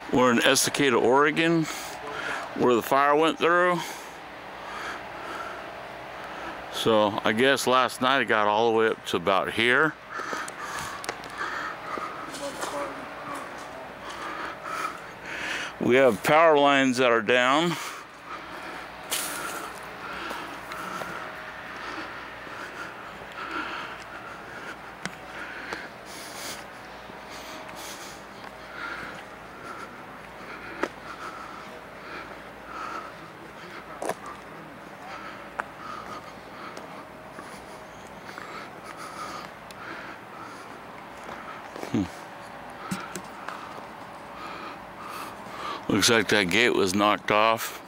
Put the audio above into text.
We're in Estacada, Oregon, where the fire went through. So I guess last night it got all the way up to about here. We have power lines that are down. Looks like that gate was knocked off.